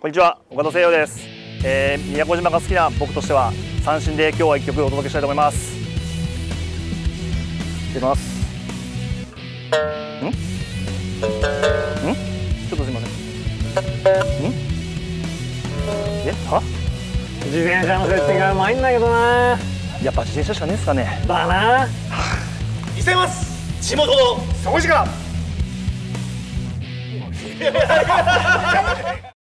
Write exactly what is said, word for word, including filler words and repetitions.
こんにちは、岡田誠陽です。えー、宮古島が好きな僕としては三振で今日はいっきょくお届けしたいと思います。いきます。ん？ん？ちょっとすみません。ん？え？は？ 自転車のセッティングがうまいんだけどな。 やっぱ自転車しかねえっすかね。 だな。 見せます。地元の底力。